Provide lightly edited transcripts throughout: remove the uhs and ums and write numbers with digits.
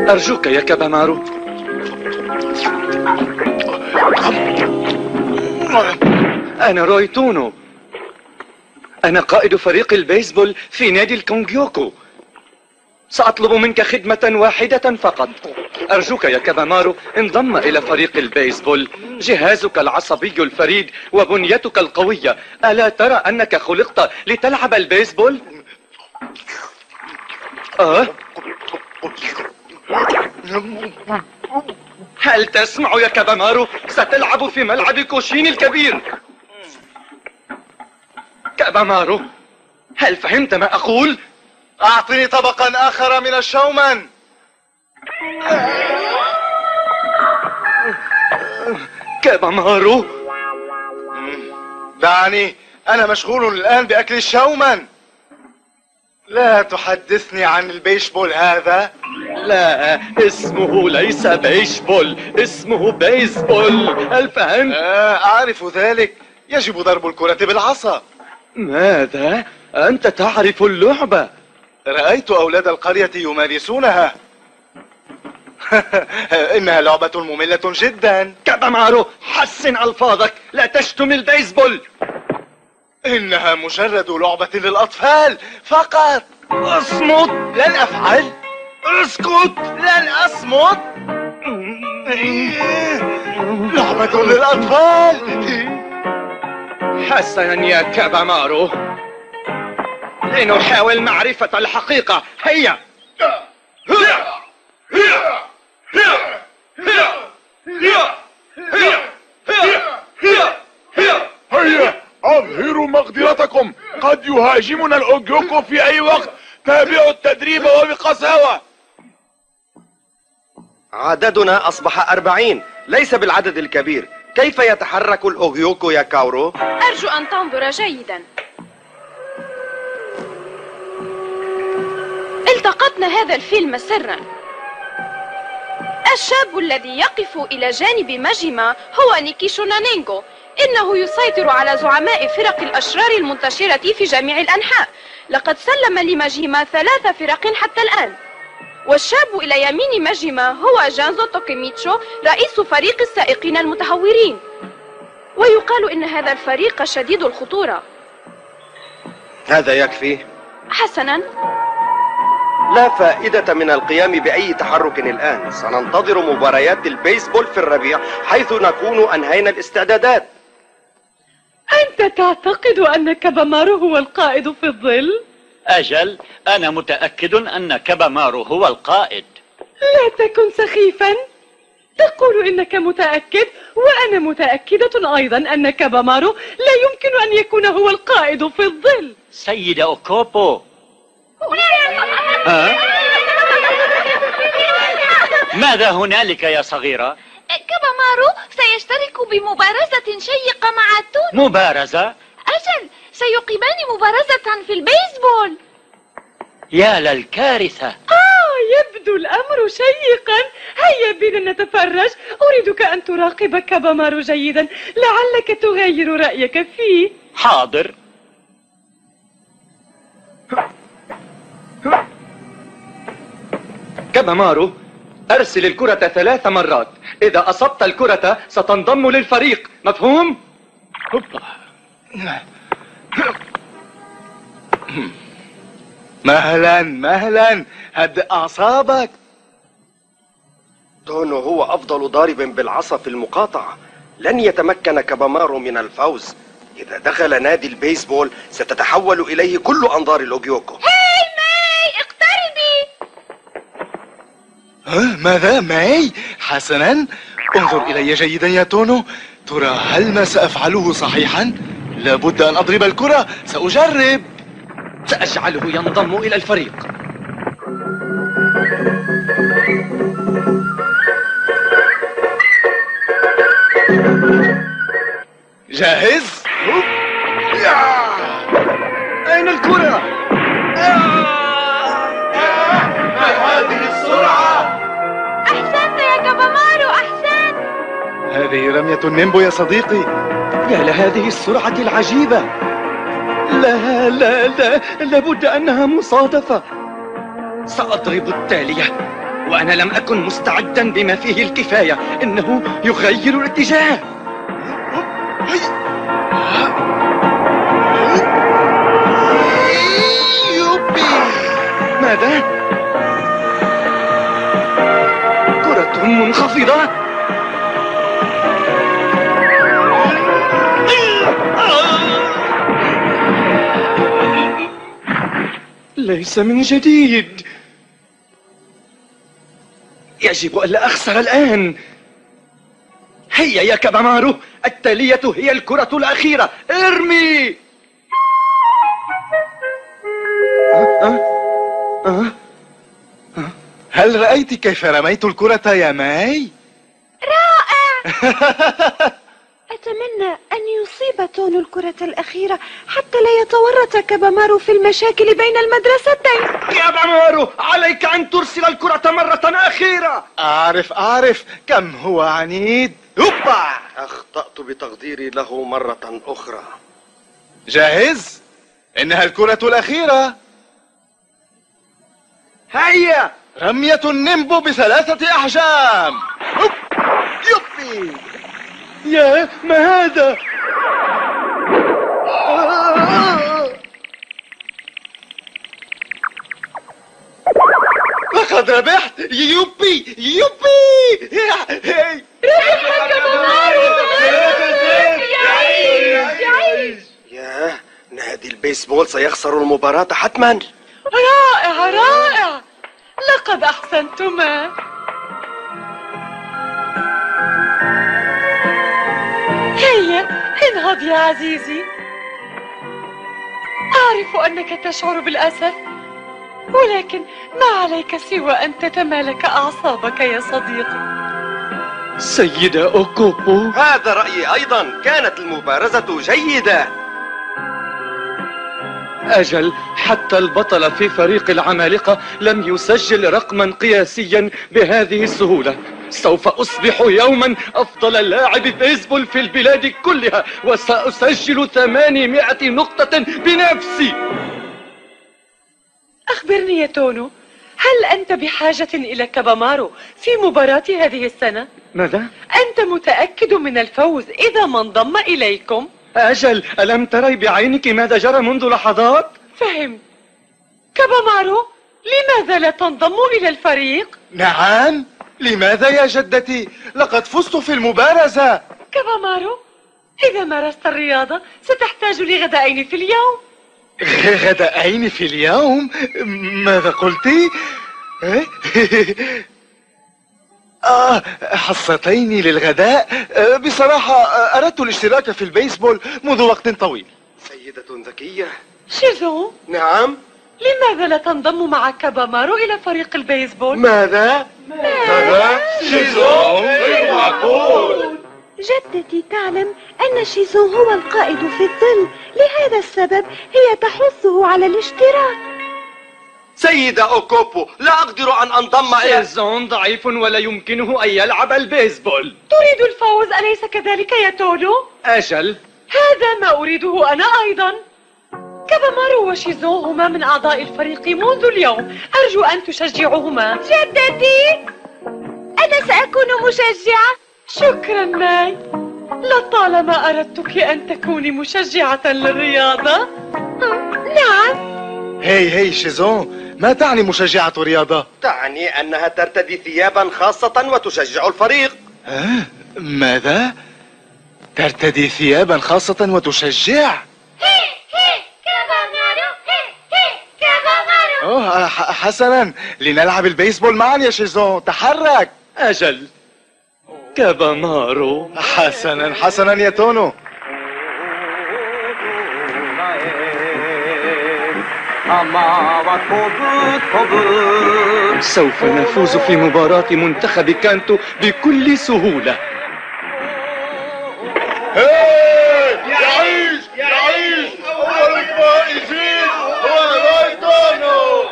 أرجوك يا كابامارو. أنا روي تونو، أنا قائد فريق البيسبول في نادي الكونغيوكو. سأطلب منك خدمة واحدة فقط. أرجوك يا كابامارو انضم إلى فريق البيسبول. جهازك العصبي الفريد وبنيتك القوية، ألا ترى أنك خلقت لتلعب البيسبول؟ هل تسمع يا كابامارو؟ ستلعب في ملعب كوشين الكبير. كابامارو، هل فهمت ما أقول؟ أعطني طبقا آخر من الشومان. كابامارو، دعني، أنا مشغول الآن بأكل الشومان. لا تحدثني عن البيسبول هذا. لا، اسمه ليس بيسبول، اسمه بيسبول. هل فهمت؟ أعرف ذلك. يجب ضرب الكرة بالعصا. ماذا؟ أنت تعرف اللعبة. رأيت أولاد القرية يمارسونها. إنها لعبة مملة جدا. كابامارو، حسن ألفاظك، لا تشتم البيسبول. إنها مجرد لعبة للأطفال فقط. اصمت. لن أفعل. اسكت. لن أصمت. لعبة للأطفال. حسنا يا كابامارو، لنحاول معرفة الحقيقة. هيا. هيا، أظهروا مقدرتكم، قد يهاجمنا الأوغيوكو في أي وقت. تابعوا التدريب وبقساوة. عددنا أصبح 40، ليس بالعدد الكبير. كيف يتحرك الأوغيوكو يا كاورو؟ أرجو أن تنظر جيدا. التقطنا هذا الفيلم سرا. الشاب الذي يقف إلى جانب ماجيما هو نيكيشو نانينغو. إنه يسيطر على زعماء فرق الأشرار المنتشرة في جميع الأنحاء. لقد سلم لماجيما 3 فرق حتى الآن. والشاب إلى يمين ماجيما هو جانزو توكيميتشو، رئيس فريق السائقين المتهورين. ويقال إن هذا الفريق شديد الخطورة. هذا يكفي. حسنا، لا فائدة من القيام بأي تحرك الآن. سننتظر مباريات البيسبول في الربيع، حيث نكون أنهينا الاستعدادات. أنت تعتقد أن كابامارو هو القائد في الظل؟ أجل، أنا متأكد أن كابامارو هو القائد. لا تكن سخيفا. تقول إنك متأكد، وأنا متأكدة أيضا أن كابامارو لا يمكن أن يكون هو القائد في الظل. سيدة أوكوبو، ماذا هنالك يا صغيرة؟ كابامارو سيشترك بمبارزة شيقة مع تونو. مبارزة؟ أجل، سيقيمان مبارزة في البيسبول. يا للكارثة. يبدو الأمر شيقا. هيا بنا نتفرج. أريدك أن تراقب كابامارو جيدا، لعلك تغير رأيك فيه. حاضر. كابامارو، أرسل الكرة 3 مرات. إذا أصبت الكرة ستنضم للفريق، مفهوم؟ مهلا مهلا، هدئ أعصابك. تونو هو أفضل ضارب بالعصا في المقاطعة. لن يتمكن كابامارو من الفوز. إذا دخل نادي البيسبول ستتحول إليه كل أنظار الأوغيوكو. هاي ماي، اقتربي. ماذا ماي؟ حسنا، انظر إلي جيدا يا تونو. ترى هل ما سأفعله صحيحا؟ لابد أن أضرب الكرة. سأجرب. سأجعله ينضم إلى الفريق. جاهز؟ أين الكرة؟ ما هذه السرعة؟ أحسنت يا كابامارو، أحسنت. هذه رمية النيمبو يا صديقي. يا لهذه السرعة العجيبة. لا لا لا، لابد أنها مصادفة. سأضرب التالية. وأنا لم أكن مستعدا بما فيه الكفاية. إنه يغير الاتجاه. يوبي! ماذا؟ كرة منخفضة. ليس من جديد. يجب ألا أخسر الآن. هيا يا كابامارو، التالية هي الكرة الأخيرة. ارمي. هل رأيت كيف رميت الكرة يا ماي؟ رائع. أتمنى أن يصيب تونو الكرة الأخيرة حتى لا يتورط كابامارو في المشاكل بين المدرستين. كابامارو، عليك أن ترسل الكرة مرة أخيرة. أعرف كم هو عنيد. هوبا! أخطأت بتقديري له مرة أخرى. جاهز؟ إنها الكرة الأخيرة. هيا. رمية النيمبو ب3 أحجام. هوب! يوبي! يا ما هذا؟ لقد ربحت. يوبي ياه، نادي البيسبول سيخسر المباراة حتما. رائع. لقد أحسنتما. هيا انهض يا عزيزي. أعرف أنك تشعر بالأسف، ولكن ما عليك سوى أن تتمالك أعصابك يا صديقي. سيدة أوكوبو، هذا رأيي أيضا. كانت المبارزة جيدة. أجل، حتى البطل في فريق العمالقة لم يسجل رقما قياسيا بهذه السهولة. سوف أصبح يوما أفضل لاعب بيسبول في البلاد كلها، وسأسجل 800 نقطة بنفسي. أخبرني يا تونو، هل أنت بحاجة إلى كابامارو في مباراة هذه السنة؟ ماذا؟ أنت متأكد من الفوز إذا ما انضم إليكم؟ أجل، ألم تري بعينك ماذا جرى منذ لحظات؟ فهمت. كابامارو، لماذا لا تنضم إلى الفريق؟ نعم، لماذا يا جدتي؟ لقد فزت في المبارزة. كابامارو، إذا مارست الرياضة ستحتاج لغدائين في اليوم. غدائين في اليوم؟ ماذا قلتي؟ حصتين للغداء. بصراحة أردت الاشتراك في البيسبول منذ وقت طويل. سيدة ذكية. شيزو، نعم. لماذا لا تنضم مع كابامارو إلى فريق البيسبول؟ ماذا؟ شيزو غير معقول. جدتي تعلم أن شيزو هو القائد في الظل، لهذا السبب هي تحثه على الاشتراك. سيدة أوكوبو، لا أقدر أن أنضم إلى... شيزون ضعيف ولا يمكنه أن يلعب البيسبول. تريد الفوز أليس كذلك يا تونو؟ أجل، هذا ما أريده أنا أيضا. كابامارو وشيزو هما من أعضاء الفريق منذ اليوم، أرجو أن تشجعوهما. جدتي، أنا سأكون مشجعة. شكرا ماي، لطالما أردتك أن تكوني مشجعة للرياضة. نعم. هي شيزون، ما تعني مشجعة رياضة؟ تعني أنها ترتدي ثيابا خاصة وتشجع الفريق. ماذا؟ ترتدي ثيابا خاصة وتشجع؟ حسنا، لنلعب البيسبول معا يا شيزون. تحرك. أجل، كابامارو. حسنا يا تونو. سوف نفوز في مباراة منتخب كانتو بكل سهولة. يعيش أول الفائزين هو رايتونو.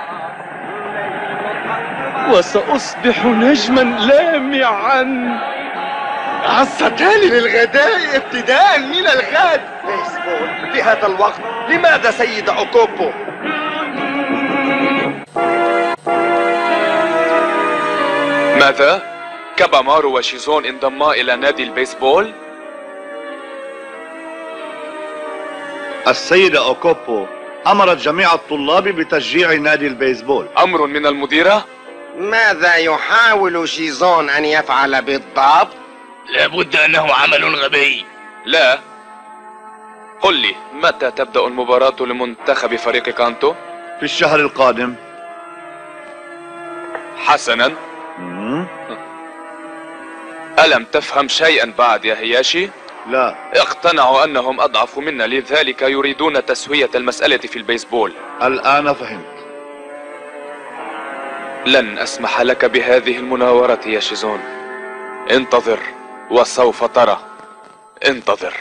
وسأصبح نجما لامعا. عصتان للغداء ابتداء من الغد. بيسبول في هذا الوقت؟ لماذا سيدة أوكوبو؟ ماذا؟ كابامارو وشيزون انضما إلى نادي البيسبول؟ السيدة أوكوبو أمرت جميع الطلاب بتشجيع نادي البيسبول. أمر من المديرة؟ ماذا يحاول شيزون أن يفعل بالضبط؟ لابد أنه عمل غبي. لا. قل لي، متى تبدأ المباراة لمنتخب فريق كانتو؟ في الشهر القادم. حسنا. ألم تفهم شيئا بعد يا هياشي؟ لا. اقتنعوا أنهم أضعف منا، لذلك يريدون تسوية المسألة في البيسبول. الآن فهمت. لن أسمح لك بهذه المناورة يا شيزون. انتظر وسوف ترى. انتظر.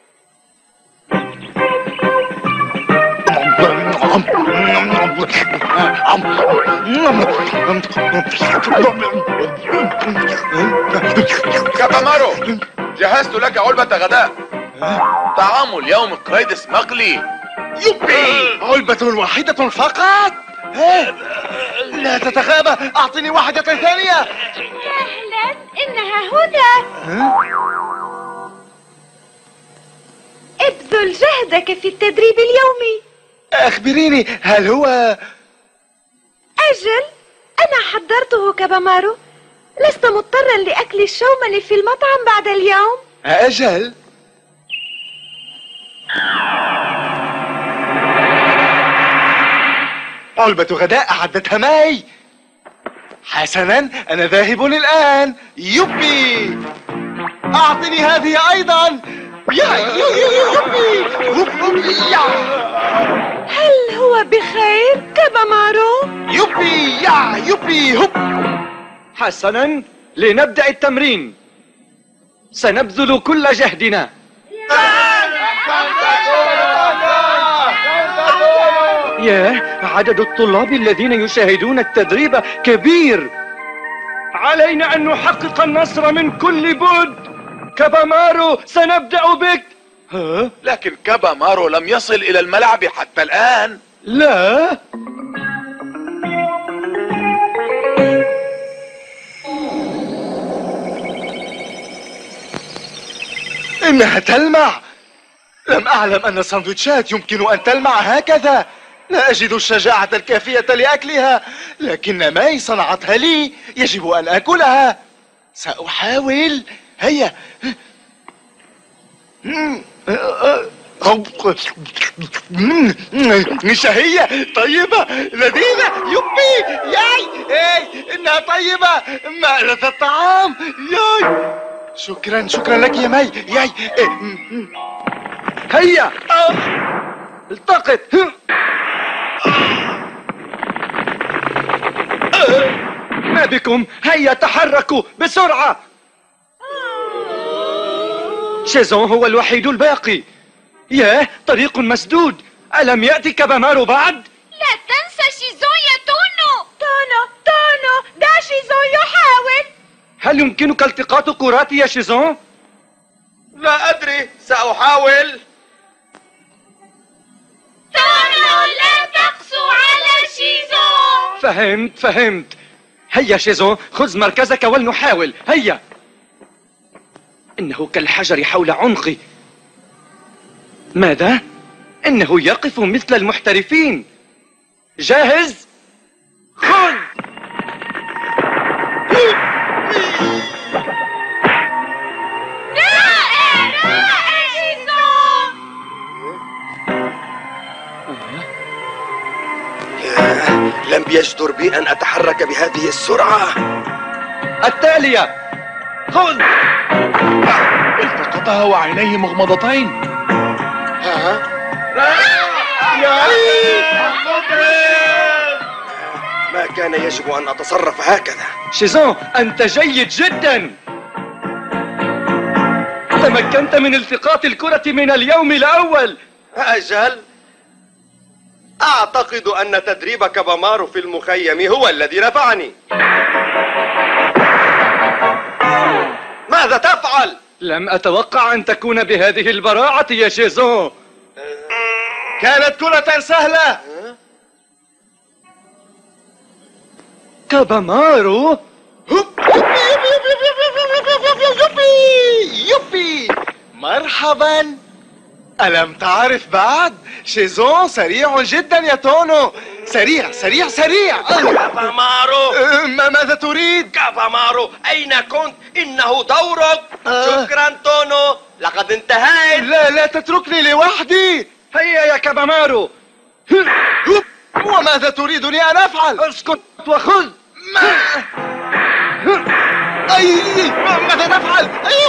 كابامارو، جهزت لك علبة غداء. طعام اليوم قريدس مقلي. يبي علبة واحدة فقط؟ لا تتغابى، أعطني واحدة ثانية. أهلا، إنها هدى. ابذل جهدك في التدريب اليومي. أخبريني، هل هو... أجل، أنا حضرته كابامارو. لست مضطرا لأكل الشومل في المطعم بعد اليوم. أجل. علبة غداء أعدتها ماي. حسنا، أنا ذاهب الآن. يبي، أعطني هذه أيضا. يبي. هل هو بخير كابامارو؟ يبي هب. حسنا، لنبدأ التمرين. سنبذل كل جهدنا. ياه، عدد الطلاب الذين يشاهدون التدريب كبير. علينا أن نحقق النصر من كل بد. كابامارو، سنبدأ بك. ها؟ لكن كابامارو لم يصل إلى الملعب حتى الآن. لا. إنها تلمع. لم أعلم أن الساندويتشات يمكن أن تلمع هكذا. لا أجد الشجاعة الكافية لأكلها، لكن ماي صنعتها لي. يجب أن أكلها. سأحاول. هيا. شهية، طيبة، لذيذة. يبي، ياي، إنها طيبة. مائدة الطعام. ياي، شكرا لك يا ماي. ياي. هيا، التقط. ما بكم؟ هيا تحركوا بسرعة. شيزون هو الوحيد الباقي. ياه، طريق مسدود. ألم يأتي كابامارو بعد؟ لا تنسى شيزون يا تونو. تونو، دع شيزون يحاول. هل يمكنك التقاط كراتي يا شيزون؟ لا أدري، سأحاول. تونو، لا تقسو على شيزون. فهمت. هيا شيزون، خذ مركزك ولنحاول. هيا. إنه كالحجر حول عنقي. ماذا؟ إنه يقف مثل المحترفين. جاهز؟ خذ. رائع شيزون. لم يجدر بي أن أتحرك بهذه السرعة. التالية، خذ. التقطها وعينيه مغمضتين. ما كان يجب أن أتصرف هكذا. شيزون، أنت جيد جدا. تمكنت من التقاط الكرة من اليوم الأول. أجل، أعتقد أن تدريب كابامارو في المخيم هو الذي نفعني. ماذا تفعل؟ لم أتوقع أن تكون بهذه البراعة يا شيزون. كانت كرة سهلة. كابامارو. مرحبا. ألم تعرف بعد؟ شيزون سريع جدا يا تونو. سريع سريع سريع. كابامارو، ماذا تريد؟ كابامارو أين كنت؟ إنه دورك. شكرا تونو، لقد انتهيت. لا تتركني لوحدي. هيا يا كابامارو. وماذا تريدني أن أفعل؟ اسكت وخذ. ماذا تفعل؟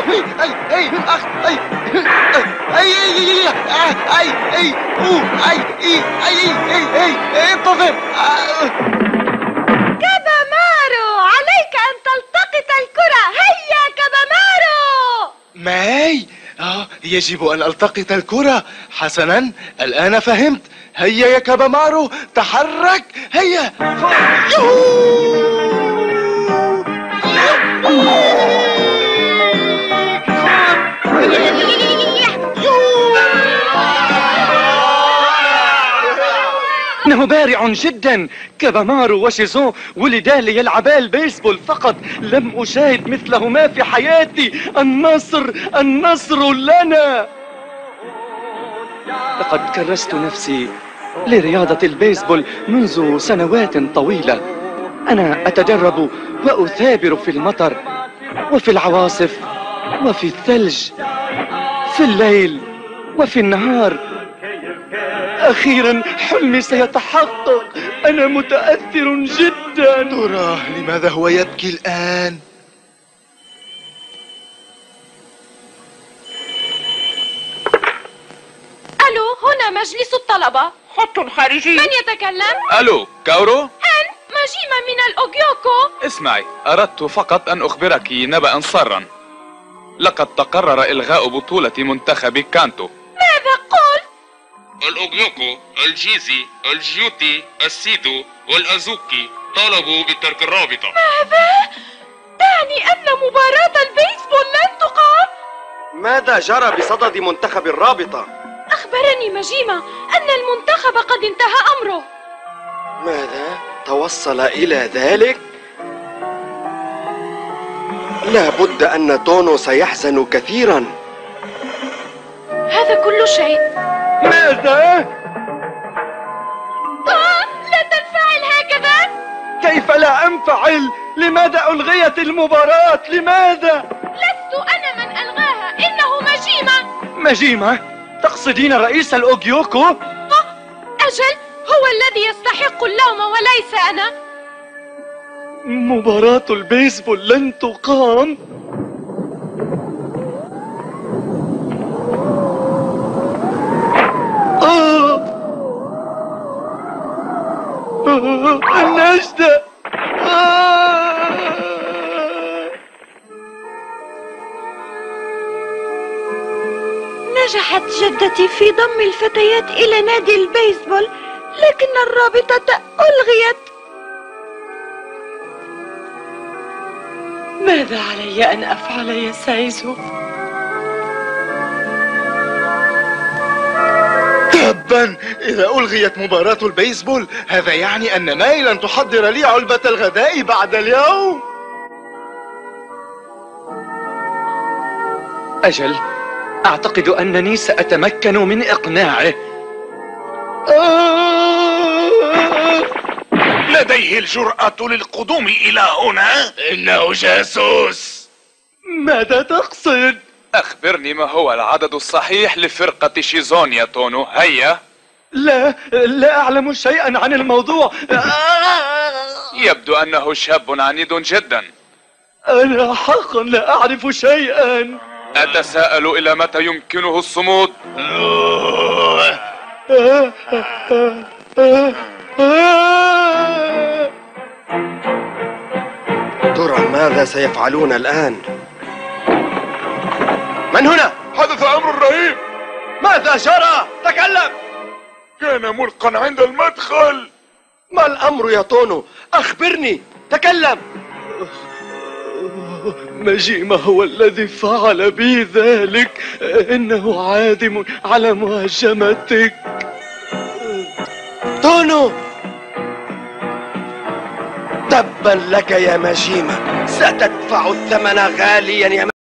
انتظر. كابامارو، عليك أن تلتقط الكرة. هيا كابامارو. ماي، يجب أن ألتقط الكرة. حسنا، الآن فهمت. هيا يا كابامارو، تحرك. هيا. إنه بارع جدا. كابامارو وشيزون ولدا ليلعبا البيسبول فقط. لم أشاهد مثلهما في حياتي. النصر لنا. لقد كرست نفسي لرياضة البيسبول منذ سنوات طويلة. أنا أتدرب وأثابر في المطر وفي العواصف وفي الثلج، في الليل وفي النهار. أخيرا حلمي سيتحقق. أنا متأثر جدا. تراه لماذا هو يبكي الآن؟ ألو، هنا مجلس الطلبة. خط خارجي. من يتكلم؟ الو، كاورو. ماجيما من الأوغيوكو. اسمعي، اردت فقط ان اخبرك نبأ سرا. لقد تقرر الغاء بطولة منتخب كانتو. ماذا قلت؟ الاوغيوكو، الجيزي، الجيوتي، السيدو والازوكي طالبوا بترك الرابطة. ماذا؟ تعني أن مباراة البيسبول لن تقام؟ ماذا جرى بصدد منتخب الرابطة؟ أخبرني ماجيما أن المنتخب قد انتهى أمره. ماذا؟ توصل إلى ذلك؟ لا بد أن تونو سيحزن كثيرا. هذا كل شيء. ماذا؟ لا تنفعل هكذا. كيف لا أنفعل؟ لماذا ألغيت المباراة؟ لماذا؟ لست أنا من ألغاها، إنه ماجيما. ماجيما؟ تقصدين رئيس الأوغيوكو؟ أجل، هو الذي يستحق اللوم وليس أنا. مباراة البيسبول لن تقام. النجدة. نجحت جدتي في ضم الفتيات إلى نادي البيسبول، لكن الرابطة ألغيت. ماذا علي أن أفعل يا سايزو؟ تبا، إذا ألغيت مباراة البيسبول هذا يعني أن ماي لن تحضر لي علبة الغداء بعد اليوم. أجل، أعتقد أنني سأتمكن من إقناعه. لديه الجرأة للقدوم إلى هنا؟ إنه جاسوس. ماذا تقصد؟ أخبرني ما هو العدد الصحيح لفرقة شيزون يا تونو. هيا. لا أعلم شيئا عن الموضوع. يبدو أنه شاب عنيد جدا. أنا حقا لا أعرف شيئا. أتساءل إلى متى يمكنه الصمود؟ ترى ماذا سيفعلون الآن؟ من هنا؟ حدث أمر رهيب. ماذا جرى؟ تكلم. كان ملقا عند المدخل. ما الأمر يا تونو؟ أخبرني، تكلم. ماجيما هو الذي فعل بي ذلك. إنه عادم على مهاجمتك. تونو، تبا لك يا ماجيما، ستدفع الثمن غاليا يا